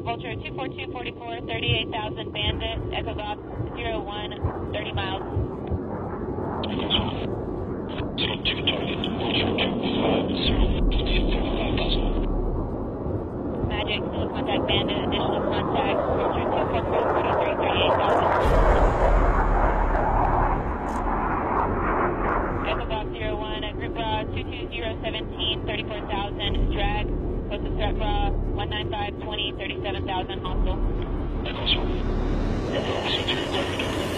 Vulture 24244, 38,000 Bandit, Echo Golf 01, 30 miles. Zero two target, Vulture 250, 35,000. Magic, single contact Bandit, additional contact, Vulture 244, 43, 38,000. Echo Golf 01, Group Raw 22017, 34,000, drag, closest threat Raw 19520, 37,000, hostile. Echo 1.